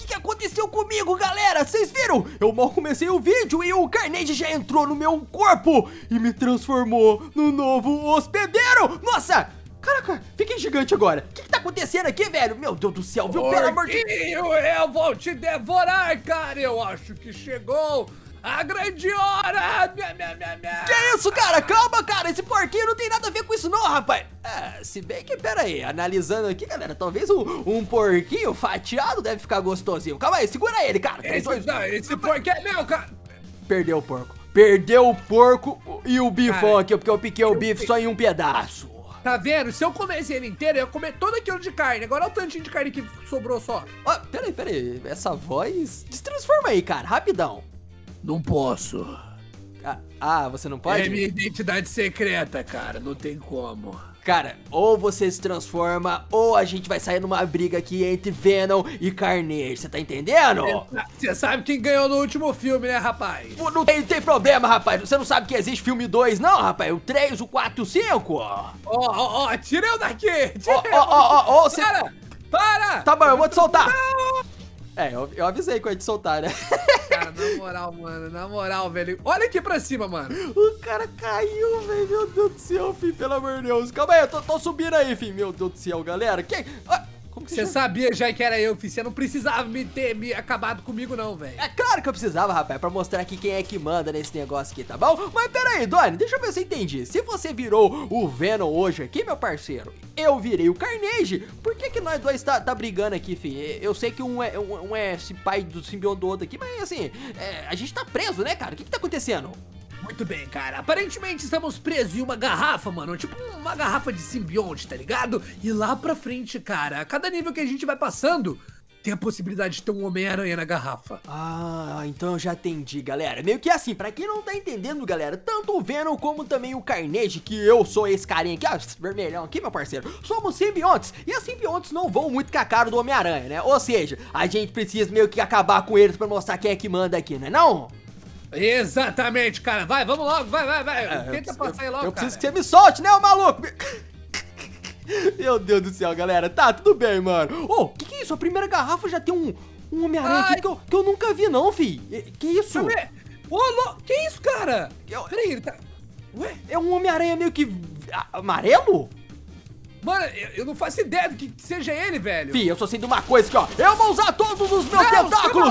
que aconteceu comigo, galera? Vocês viram? Eu mal comecei o vídeo e o Carnage já entrou no meu corpo e me transformou no novo hospedeiro. Nossa! Caraca, fiquei gigante agora. O que tá acontecendo aqui, velho? Meu Deus do céu, viu? Pelo amor de Deus. Eu vou te devorar, cara. Eu acho que chegou a grande hora. Que isso, cara? Calma, cara. Esse porquinho não tem nada a ver com isso não, rapaz. Se bem que, pera aí, analisando aqui, galera, talvez um porquinho fatiado deve ficar gostosinho. Calma aí, segura ele, cara. Esse porquinho é meu, cara. Perdeu o porco. Perdeu o porco e o bifão aqui, porque eu piquei o bife só em um pedaço. Tá vendo? Se eu comesse ele inteiro, eu ia comer todo aquilo de carne. Agora olha o tantinho de carne que sobrou só. Pera aí. Essa voz... Destransforma aí, cara. Rapidão. Não posso. Você não pode? É minha identidade secreta, cara. Não tem como. Cara, ou você se transforma, ou a gente vai sair numa briga aqui entre Venom e Carnage. Você tá entendendo? Você sabe quem ganhou no último filme, né, rapaz? Não tem problema, rapaz. Você não sabe que existe filme 2, não, rapaz? O 3, o 4 e o 5. Tira eu daqui. Você... Para! Tá bom, eu vou te soltar. Não. Eu avisei que eu ia te soltar, né? Cara, na moral, mano, na moral, velho. Olha aqui pra cima, mano. O cara caiu, velho. Meu Deus do céu, filho, pelo amor de Deus. Calma aí, eu tô subindo aí, filho. Meu Deus do céu, galera. Como que você sabia já que era eu, filho. Você não precisava me acabado comigo, não, velho. É claro que eu precisava, rapaz, pra mostrar aqui quem é que manda nesse negócio aqui, tá bom? Mas pera aí, Donnie, deixa eu ver se eu entendi. Se você virou o Venom hoje aqui, meu parceiro, eu virei o Carnage, por que nós dois tá brigando aqui, filho? Eu sei que um é esse pai do simbionte do outro aqui, mas assim, a gente tá preso, né, cara? O que tá acontecendo? Muito bem, cara. Aparentemente estamos presos em uma garrafa, mano. Tipo uma garrafa de simbionte, tá ligado? E lá pra frente, cara, a cada nível que a gente vai passando, tem a possibilidade de ter um Homem-Aranha na garrafa. Então eu já entendi, galera. Meio que assim, pra quem não tá entendendo, galera, tanto o Venom como também o Carnage, que eu sou esse carinha aqui, vermelhão aqui, meu parceiro, somos simbiontes. E as simbiontes não vão muito com a cara do Homem-Aranha, né? Ou seja, a gente precisa meio que acabar com eles pra mostrar quem é que manda aqui, né não? Exatamente, cara. Vai, vamos logo, vai. Tenta passar aí logo, eu preciso que você me solte, né, ô maluco? Meu Deus do céu, galera. Tá, tudo bem, mano. Que é isso? A primeira garrafa já tem um Homem-Aranha aqui que eu nunca vi, não, fi. Que isso? Que isso, cara? Peraí, ele tá... Ué? É um Homem-Aranha meio que amarelo? Mano, eu não faço ideia do que seja ele, velho. Fih, eu só sei de uma coisa aqui, ó. Eu vou usar todos os meus tentáculos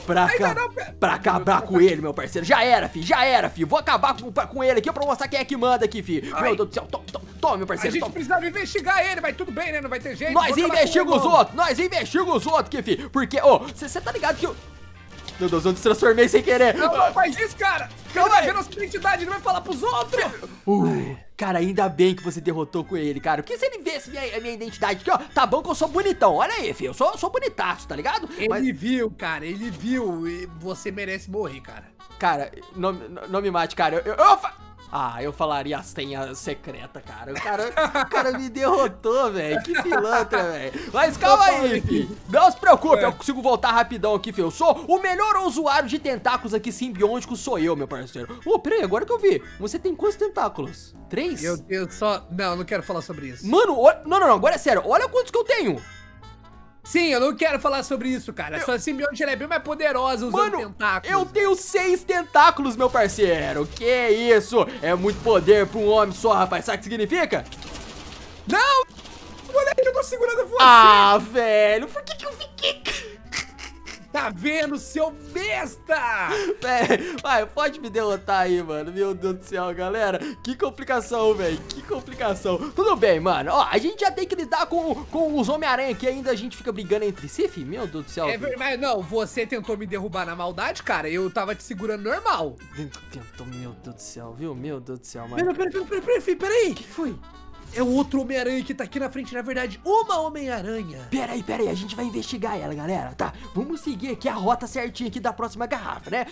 pra acabar com ele, meu parceiro. Já era, fi. Vou acabar com ele aqui pra mostrar quem é que manda aqui, fi. Meu Deus do céu. Toma, meu parceiro. A gente precisava investigar ele, mas tudo bem, né? Não vai ter jeito. Nós investigamos os outros aqui, fi. Porque, você tá ligado que eu... Meu Deus, eu transformei sem querer. Não faz isso, cara. Ele vai ver nossa identidade, ele vai falar pros outros. Cara, ainda bem que você derrotou com ele, cara. Porque se ele visse a minha identidade aqui, ó, tá bom que eu sou bonitão. Olha aí, filho, eu sou bonitaço, tá ligado? Ele viu, cara, ele viu. E você merece morrer, cara. Cara, não me mate, cara. Eu falaria a senha secreta, cara. O cara me derrotou, velho. Que pilantra, velho. Mas calma aí, filho. Não se preocupe, eu consigo voltar rapidão aqui, filho. Eu sou o melhor usuário de tentáculos aqui simbióticos, sou eu, meu parceiro. Peraí, agora que eu vi. Você tem quantos tentáculos? 3? Meu Deus, não quero falar sobre isso. Mano, não, agora é sério. Olha quantos que eu tenho. Sim, eu não quero falar sobre isso, cara. Sua simbionte é bem mais poderosa usando tentáculos. Eu tenho 6 tentáculos, meu parceiro. Que isso? É muito poder pra um homem só, rapaz. Sabe o que significa? Não! Moleque, eu tô segurando você. Velho, por que eu fiquei... Tá vendo, seu besta? Vai, pode me derrotar aí, mano. Meu Deus do céu, galera. Que complicação, velho. Que complicação. Tudo bem, mano. A gente já tem que lidar com os Homem-Aranha que ainda a gente fica brigando entre si, filho. Meu Deus do céu. Mas não, você tentou me derrubar na maldade, cara. Eu tava te segurando normal. Tentou, meu Deus do céu, viu? Meu Deus do céu, mano. Peraí. O que foi? É outro Homem-Aranha que tá aqui na frente, na verdade, uma Homem-Aranha. Peraí, a gente vai investigar ela, galera, tá? Vamos seguir aqui a rota certinha aqui da próxima garrafa, né?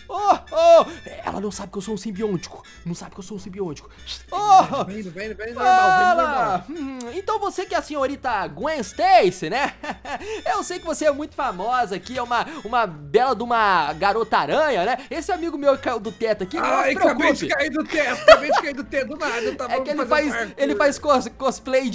Ela não sabe que eu sou um simbiótico. Vem normal. Então você que é a senhorita Gwen Stacy, né? Eu sei que você é muito famosa aqui, é uma bela de uma garota aranha, né? Esse amigo meu que caiu do teto aqui, acabei de cair do teto, do nada. É que ele faz fez cosplay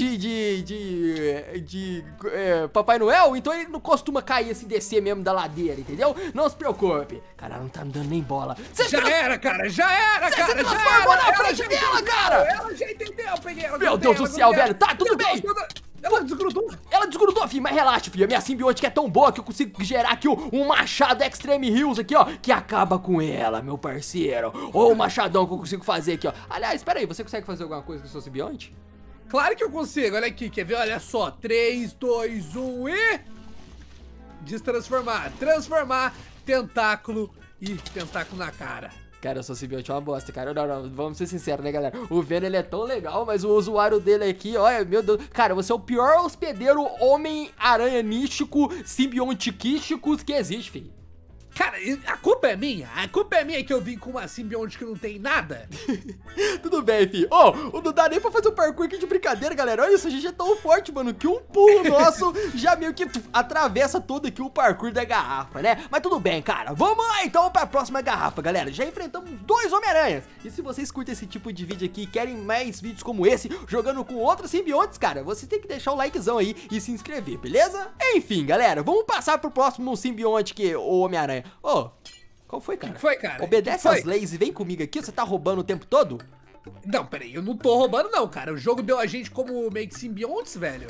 de Papai Noel, então ele não costuma cair assim, descer mesmo da ladeira, entendeu? Não se preocupe. Cara, ela não tá me dando nem bola. Já era, cara, já era, Você cara, se já transformou era. na frente dela, cara! Ela já entendeu, eu peguei ela. Meu Deus do céu, velho, tá, tudo bem. Ela desgrudou. Ela desgrudou, filho, mas relaxa, filho. A minha simbiótica é tão boa que eu consigo gerar aqui um machado Extreme Heals aqui, ó, que acaba com ela, meu parceiro. Ou o machadão que eu consigo fazer aqui, ó. Aliás, espera aí, você consegue fazer alguma coisa com o seu simbionte? Claro que eu consigo, olha aqui, quer ver? Olha só, 3, 2, 1 e... Destransformar, transformar, tentáculo e tentáculo na cara. Cara, o seu simbionte é uma bosta, cara. Não, vamos ser sinceros, né, galera? O Venom, ele é tão legal, mas o usuário dele aqui, olha, meu Deus. Cara, você é o pior hospedeiro homem-aranha nístico, simbiontiquístico que existe, filho. Cara, a culpa é minha. A culpa é minha que eu vim com uma simbionte que não tem nada. Tudo bem, filho. Ô, não dá nem pra fazer o parkour aqui de brincadeira, galera. Olha isso, a gente é tão forte, mano, que um pulo nosso já meio que atravessa todo aqui o parkour da garrafa, né? Mas tudo bem, cara. Vamos lá, então, pra próxima garrafa, galera. Já enfrentamos 2 Homem-Aranhas. E se vocês curtem esse tipo de vídeo aqui e querem mais vídeos como esse, jogando com outros simbiontes, cara, você tem que deixar o likezão aí e se inscrever, beleza? Enfim, galera, vamos passar pro próximo simbionte que o Homem-Aranha. Ô, qual foi, cara? Que foi, cara? Obedece às leis e vem comigo aqui, você tá roubando o tempo todo? Não, peraí, eu não tô roubando não, cara. O jogo deu a gente como meio que simbiontes, velho.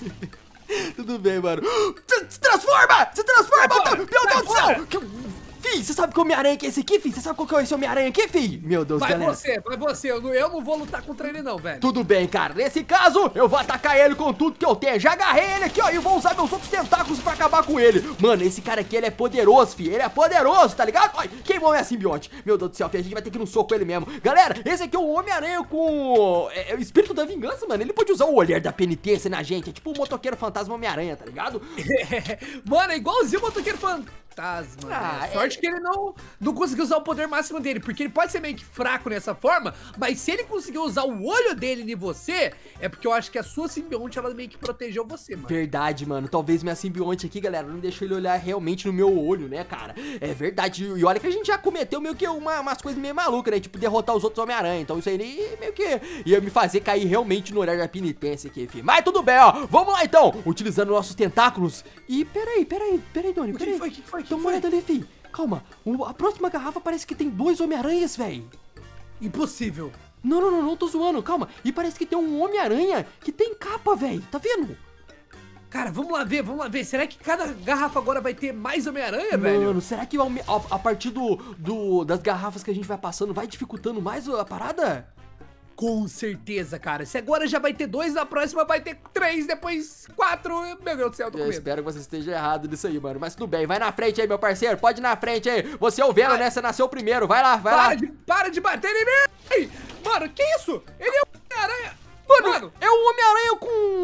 Tudo bem, mano. Se transforma! Se transforma! Meu Deus do céu! Fih, você sabe que Homem-Aranha que é esse aqui, fi? Você sabe qual que é esse Homem-Aranha aqui, fi? Meu Deus, galera. Vai você. Eu não vou lutar contra ele não, velho. Tudo bem, cara. Nesse caso, eu vou atacar ele com tudo que eu tenho. Já agarrei ele aqui, ó, e vou usar meus outros tentáculos pra acabar com ele. Mano, esse cara aqui, ele é poderoso, fi. Ele é poderoso, tá ligado? Ai, queimou minha simbionte. Meu Deus do céu, fi. A gente vai ter que ir no soco com ele mesmo. Galera, esse aqui é o Homem-Aranha com... o espírito da vingança, mano. Ele pode usar o olhar da penitência na gente. É tipo o motoqueiro fantasma Homem-Aranha, tá ligado? Mano, é igualzinho o motoqueiro fantasma. Ah, sorte que ele não conseguiu usar o poder máximo dele, porque ele pode ser meio que fraco nessa forma, mas se ele conseguiu usar o olho dele em você, é porque eu acho que a sua simbionte, ela meio que protegeu você, mano. Verdade, mano. Talvez minha simbionte aqui, galera, não deixou ele olhar realmente no meu olho, né, cara? É verdade. E olha que a gente já cometeu meio que umas coisas meio malucas, né? Tipo, derrotar os outros Homem-Aranha. Então isso aí meio que ia me fazer cair realmente no olhar da penitência aqui, filho. Mas tudo bem, ó. Vamos lá, então. Utilizando nossos tentáculos. E peraí, Doni. O que foi? Dá uma olhada ali, fi. Calma, a próxima garrafa parece que tem 2 Homem-Aranhas, velho. Impossível. Não tô zoando, calma. E parece que tem um Homem-Aranha que tem capa, velho. Tá vendo? Cara, vamos lá ver. Será que cada garrafa agora vai ter mais Homem-Aranha, velho? Mano, será que a partir das garrafas que a gente vai passando vai dificultando mais a parada? Com certeza, cara. Se agora já vai ter 2, na próxima vai ter 3, depois 4. Meu Deus do céu, tô com Eu medo. espero que você esteja errado nisso aí, mano. Mas tudo bem, vai na frente aí, meu parceiro. Pode ir na frente aí. Você é o Venom, né? Você nasceu primeiro. Vai lá. Para de bater em mim! Mano, que isso? Ele é um Homem-Aranha! Mano, é um Homem-Aranha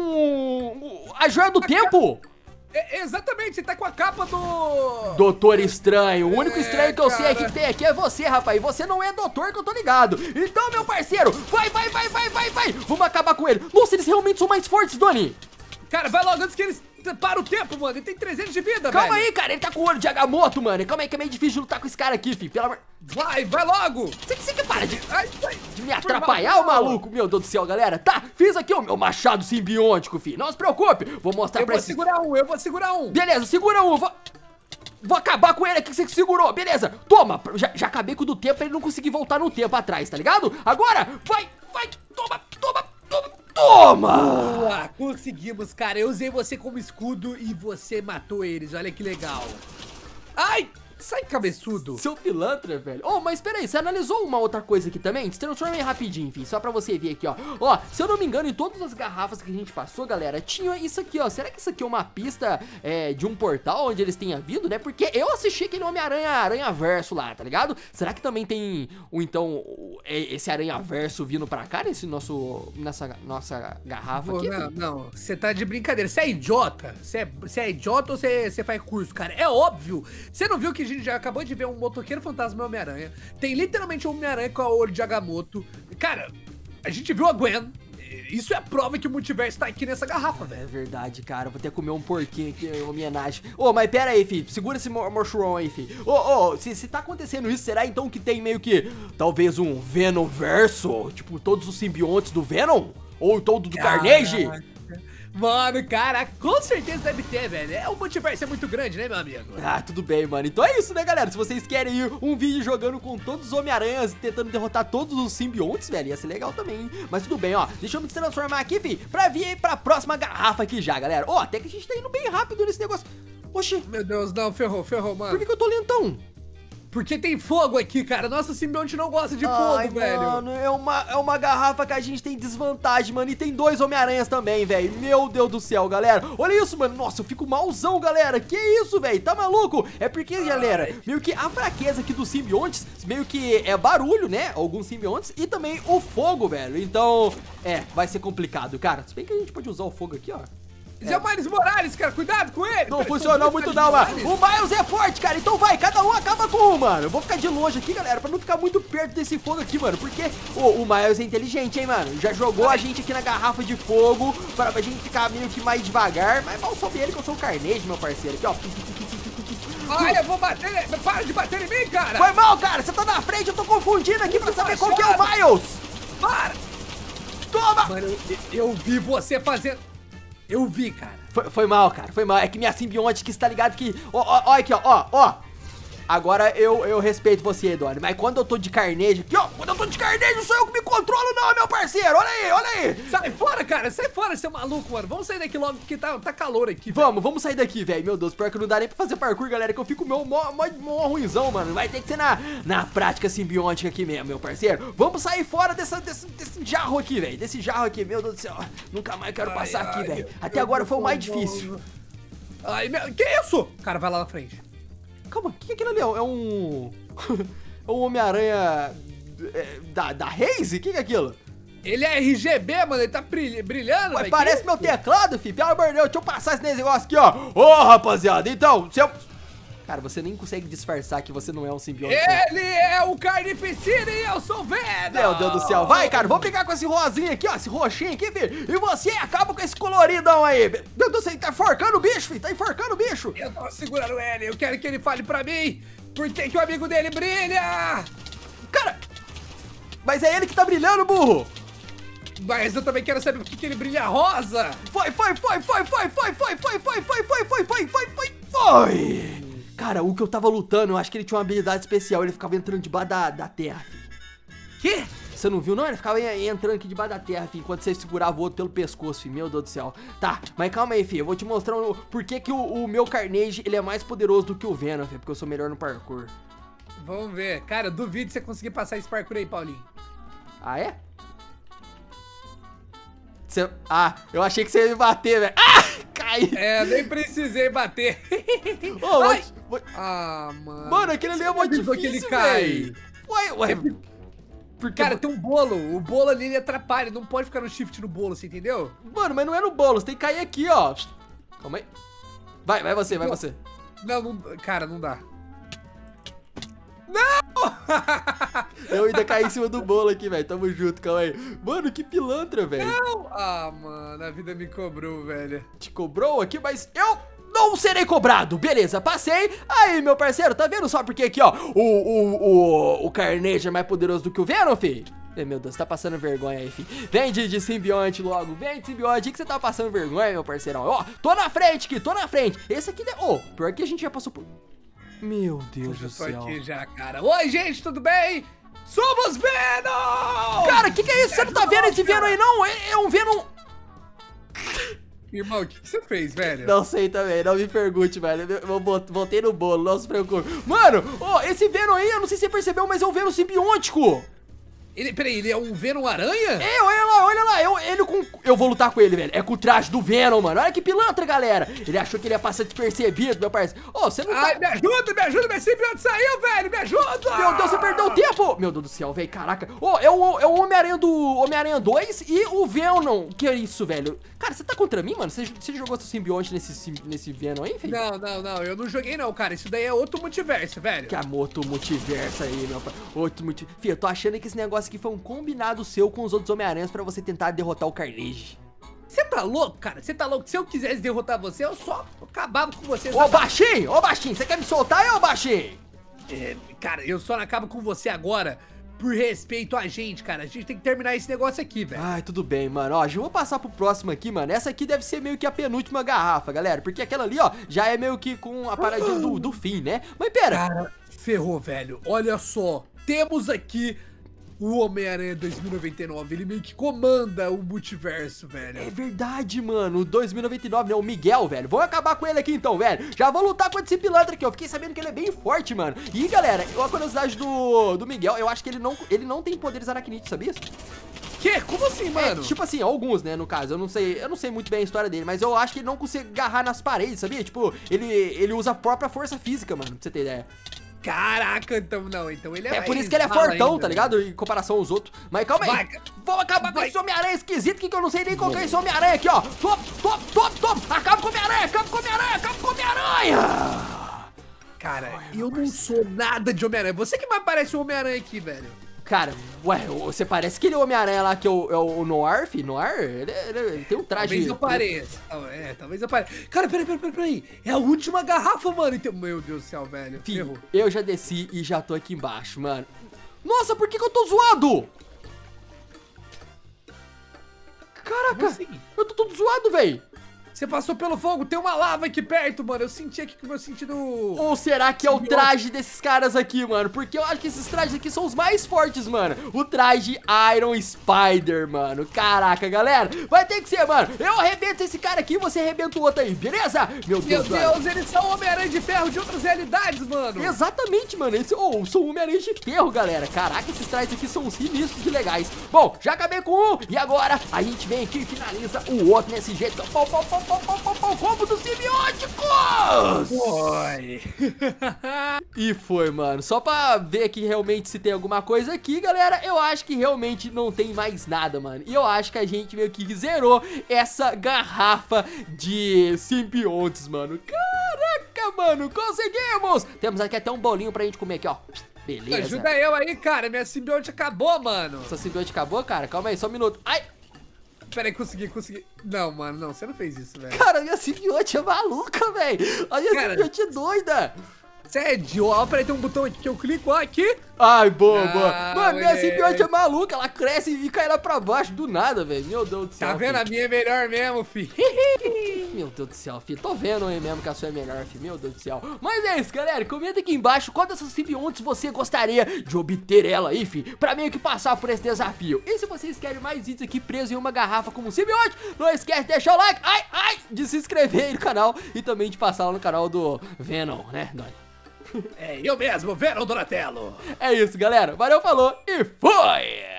com a joia do tempo. Exatamente, você tá com a capa do... Doutor Estranho. O único estranho que eu sei cara. que tem aqui é você, rapaz. E você não é doutor, que eu tô ligado. Então, meu parceiro, vai. Vamos acabar com ele. Nossa, eles realmente são mais fortes, Doni. Cara, vai logo antes que eles param o tempo, mano. Ele tem 300 de vida, Calma velho. aí, cara. Ele tá com o olho de Agamotto, mano. Calma aí, que é meio difícil de lutar com esse cara aqui, filho. Pelo amor... Vai logo. Você que para de Ai, me atrapalhar, o maluco. Meu Deus do céu, galera. Tá, fiz aqui o meu machado simbiótico, filho. Não se preocupe. Vou mostrar pra vocês. Eu vou segurar um. Beleza, segura um. Vou acabar com ele aqui que você segurou, beleza. Toma, já acabei com o do tempo pra ele não conseguir voltar no tempo atrás, tá ligado? Agora, vai, toma. Boa, conseguimos, cara. Eu usei você como escudo e você matou eles, olha que legal. Ai, sai cabeçudo. Seu pilantra, velho. Oh, mas peraí, você analisou uma outra coisa aqui também? Se transforma aí rapidinho, enfim, só pra você ver aqui, ó. Ó, se eu não me engano, em todas as garrafas que a gente passou, galera, tinha isso aqui, ó. Será que isso aqui é uma pista de um portal onde eles tenham vindo, né? Porque eu assisti aquele Homem-Aranha-Verso lá, tá ligado? Será que também tem, esse Aranha-Verso vindo pra cá, nessa nossa garrafa aqui? Não, você tá de brincadeira. Você é idiota? Você é idiota ou você faz curso, cara? É óbvio. Você não viu que a gente já acabou de ver um motoqueiro fantasma Homem-Aranha? Tem literalmente um Homem-Aranha com o olho de Agamotto. Cara, a gente viu a Gwen. Isso é a prova que o multiverso tá aqui nessa garrafa, velho. É verdade, cara. Vou até comer um porquinho aqui em homenagem. Ô, mas pera aí, filho. Segura esse mochurão aí, filho. Se tá acontecendo isso, será então que tem meio que talvez um Venom verso? Tipo, todos os simbiontes do Venom? Ou todo do Carnage? Mano, cara, com certeza deve ter, velho. O multiverso é muito grande, né, meu amigo? Ah, tudo bem, mano. Então é isso, né, galera? Se vocês querem um vídeo jogando com todos os Homem-Aranhas, tentando derrotar todos os simbiontes, velho, ia ser legal também, hein? Mas tudo bem, ó. Deixa eu me transformar aqui, fi, pra vir aí pra próxima garrafa aqui já, galera. Ó, até que a gente tá indo bem rápido nesse negócio. Oxi. Meu Deus, não, ferrou, mano. Por que eu tô lentão? Porque tem fogo aqui, cara. Nossa, simbionte não gosta de fogo, velho. Mano, é uma garrafa que a gente tem desvantagem, mano. E tem 2 Homem-Aranhas também, velho. Meu Deus do céu, galera. Olha isso, mano. Nossa, eu fico malzão, galera. Que isso, velho? Tá maluco? É porque, galera, meio que a fraqueza aqui dos simbiontes, meio que é barulho, né? Alguns simbiontes. E também o fogo, velho. Então, vai ser complicado, cara. Se bem que a gente pode usar o fogo aqui, ó. É o Miles Morales, cara, cuidado com ele. Não funcionou muito não, mano. O Miles é forte, cara, então vai, cada um acaba com um, mano. Eu vou ficar de longe aqui, galera, pra não ficar muito perto desse fogo aqui, mano. Porque o Miles é inteligente, hein, mano. Já jogou a gente aqui na garrafa de fogo pra gente ficar meio que mais devagar. Mas mal soube ele que eu sou o Carnage, meu parceiro. Aqui, ó. Ai, eu vou bater, para de bater em mim, cara. Foi mal, cara, você tá na frente, eu tô confundindo aqui pra saber qual que é o Miles. Para. Toma. Mano, eu vi você fazendo... Eu vi, cara. Foi mal, cara, foi mal. É que minha simbionte que está ligado que... Ó, aqui, ó. Agora eu respeito você, Edone. Mas quando eu tô de Carnage aqui, ó. Quando eu tô de Carnage, não sou eu que me controlo, não, meu parceiro. Olha aí. Sai fora, cara. Sai fora, seu maluco, mano. Vamos sair daqui logo, porque tá calor aqui. Vamos sair daqui, velho. Meu Deus, pior que não dá nem pra fazer parkour, galera. Que eu fico mó ruimzão, mano. Vai ter que ser na prática simbiótica aqui mesmo, meu parceiro. Vamos sair fora desse jarro aqui, velho. Desse jarro aqui, meu Deus do céu. Nunca mais quero passar aqui, velho. Até agora foi o mais difícil. Ai, que isso? Cara, vai lá na frente. Calma, o que é aquilo ali? É um... é um Homem-Aranha da Raze? O que é aquilo? Ele é RGB, mano, ele tá brilhando. Mas parece meu teclado, filho. Pelo amor de Deus, deixa eu passar esse negócio aqui, ó. Ô, rapaziada, então, se eu... Cara, você nem consegue disfarçar que você não é um simbionte. Ele é o Carnificina e eu sou Venom. Meu Deus do céu. Vai, cara, vamos brigar com esse rosinho aqui, ó. Esse roxinho aqui, filho. E você acaba com esse coloridão aí. Meu Deus do céu, ele tá enforcando o bicho, filho. Tá enforcando o bicho. Eu tô segurando ele. Eu quero que ele fale pra mim por que o amigo dele brilha. Cara, mas é ele que tá brilhando, burro. Mas eu também quero saber por que ele brilha rosa. Foi. Cara, o que eu tava lutando, eu acho que ele tinha uma habilidade especial. Ele ficava entrando debaixo da terra. Quê? Você não viu, não? Ele ficava entrando aqui debaixo da terra, filho, enquanto você segurava o outro pelo pescoço, filho. Meu Deus do céu. Tá, mas calma aí, filho. Eu vou te mostrar por que o meu Carnage, ele é mais poderoso do que o Venom, filho. Porque eu sou melhor no parkour. Vamos ver. Cara, eu duvido você conseguir passar esse parkour aí, Paulinho. Ah, é? Eu achei que você ia me bater, velho. Ah! Cai! Nem precisei bater. Mano. Mano, aquele ali é muito difícil, velho. Ué. Porque... Cara, tem um bolo. O bolo ali, ele atrapalha. Não pode ficar no shift no bolo, você entendeu? Mano, mas não é no bolo. Você tem que cair aqui, ó. Calma aí. Vai você. Não, cara, não dá. Eu ainda caí em cima do bolo aqui, velho. Tamo junto, calma aí. Mano, que pilantra, velho. Não! Mano, a vida me cobrou, velho. Te cobrou aqui, mas eu não serei cobrado. Beleza, passei. Aí, meu parceiro, tá vendo só porque aqui, ó, o Carnage é mais poderoso do que o Venom, fi? Meu Deus, tá passando vergonha aí, fi. Vem de simbionte logo. Vem de simbionte, que você tá passando vergonha, meu parceirão. Ó, tô na frente aqui, tô na frente. Esse aqui, pior que a gente já passou por... Meu Deus do céu. Eu tô aqui já, cara. Oi, gente, tudo bem? Somos Venom! Cara, que é isso? Você não tá vendo esse Venom aí, não? É um Venom... Irmão, o que você fez, velho? Não sei também, não me pergunte, velho. Eu voltei no bolo, não se preocupe. Mano, esse Venom aí, eu não sei se você percebeu, mas é um Venom simbiótico. Peraí, ele é um Venom aranha? Olha lá, eu vou lutar com ele, velho. É com o traje do Venom, mano. Olha que pilantra, galera. Ele achou que ele ia passar despercebido, meu parceiro. Você não me ajuda, meu simbionte saiu, velho, me ajuda. Meu Deus, você perdeu o tempo. Meu Deus do céu, velho, caraca. É o Homem-Aranha do Homem-Aranha 2 e o Venom. Que é isso, velho? Cara, você tá contra mim, mano? Você jogou seu simbionte nesse Venom aí, filho? Não, eu não joguei não, cara. Isso daí é outro multiverso, velho. Que outro multiverso aí, meu pai. Outro multiverso. Filho, eu tô achando que esse negócio aqui foi um combinado seu com os outros Homem-Aranhas pra você tentar derrotar o Carnage. Você tá louco, cara? Você tá louco? Se eu quisesse derrotar você, eu só acabava com você. Ô, baixinho, você quer me soltar aí, ô baixinho? Cara, eu só não acabo com você agora por respeito a gente, cara. A gente tem que terminar esse negócio aqui, velho. Ai, tudo bem, mano. Ó, já vou passar pro próximo aqui, mano. Essa aqui deve ser meio que a penúltima garrafa, galera. Porque aquela ali, ó, já é meio que com a paradinha do fim, né? Mas pera. Cara, ferrou, velho. Olha só. Temos aqui o Homem-Aranha 2099. Ele meio que comanda o multiverso, velho. É verdade, mano. O 2099, né? O Miguel, velho. Vou acabar com ele aqui então, velho. Já vou lutar com esse pilantra aqui, ó. Fiquei sabendo que ele é bem forte, mano. E, galera, a curiosidade do Miguel, eu acho que ele não tem poderes aracnídeos, sabia? Que? Como assim, mano? Tipo assim, alguns, né, no caso. Eu não sei muito bem a história dele, mas eu acho que ele não consegue agarrar nas paredes, sabia? Tipo, ele usa a própria força física, mano, pra você ter ideia. Caraca, então não, então ele é por isso que ele é fortão, ainda, tá ligado? Em comparação aos outros. Mas calma aí. Vamos acabar com esse Homem-Aranha esquisito que eu não sei nem qual que é esse Homem-Aranha aqui, ó. Top. Acaba com o Homem-Aranha, acaba com o Homem-Aranha. Cara, eu não sou nada de Homem-Aranha. Você que mais parece um Homem-Aranha aqui, velho. Cara, ué, você parece aquele Homem-Aranha lá que é o Noir, fi? Noir? Ele tem um traje... Talvez eu pareça. Talvez eu pareça. Cara, peraí. É a última garrafa, mano. Então, meu Deus do céu, velho. Fi, eu já desci e já tô aqui embaixo, mano. Nossa, por que eu tô zoado? Caraca, assim? eu tô todo zoado, velho. Você passou pelo fogo, tem uma lava aqui perto, mano. Eu senti aqui que o meu sentido... Ou será que é o traje desses caras aqui, mano? Porque eu acho que esses trajes aqui são os mais fortes, mano. O traje Iron Spider, mano. Caraca, galera. Vai ter que ser, mano. Eu arrebento esse cara aqui e você arrebenta o outro aí, beleza? Meu Deus, eles são Homem-Aranha de Ferro de outras realidades, mano. Exatamente, mano. São Homem-Aranha de Ferro, galera. Caraca, esses trajes aqui são sinistros de legais. Bom, já acabei com um. E agora a gente vem aqui e finaliza o outro nesse jeito. Combo dos simbióticos! Foi! E foi, mano. Só pra ver aqui realmente se tem alguma coisa aqui, galera, eu acho que realmente não tem mais nada, mano. E eu acho que a gente meio que zerou essa garrafa de simbiontes, mano. Caraca, mano, conseguimos! Temos aqui até um bolinho pra gente comer aqui, ó. Beleza. Ajuda eu aí, cara. Minha simbionte acabou, mano. Sua simbionte acabou, cara? Calma aí, só um minuto. Ai! Peraí, consegui. Não, mano, não, você não fez isso, velho. Cara, minha simbionte é maluca, velho. A minha simbionte é doida. Você é idiota. Peraí, tem um botão aqui que eu clico, ó, aqui. Ai, boa. Mano, minha simbionte é maluca, ela cresce e cai lá pra baixo do nada, velho. Meu Deus do céu. Tá vendo? A minha é melhor mesmo, fi. Meu Deus do céu, fi. Tô vendo aí mesmo que a sua é melhor, fi. Meu Deus do céu. Mas é isso, galera. Comenta aqui embaixo qual dessas simbiontes você gostaria de obter ela aí, fi. Pra meio que passar por esse desafio. E se vocês querem mais vídeos aqui presos em uma garrafa como simbionte, não esquece de deixar o like, de se inscrever aí no canal e também de passar lá no canal do Venom, né, Doni? É eu mesmo, Venom Donatello. É isso, galera. Valeu, falou e foi!